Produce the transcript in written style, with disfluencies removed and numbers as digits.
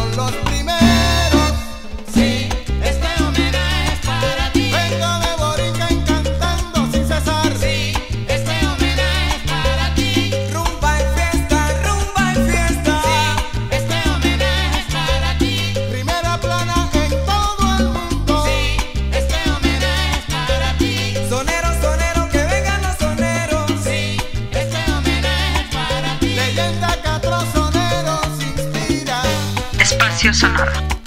los primeros. Sí, este homenaje es para ti. Vengo de Borinquen cantando sin cesar. Sí, este homenaje es para ti. Rumba en fiesta, rumba en fiesta. Sí, este homenaje es para ti. Primera plana en todo el mundo. Sí, este homenaje es para ti. Soneros, soneros, que vengan los soneros. Sí, este homenaje es para ti. Leyenda que a otros soneros inspira. Espacio Sonoro.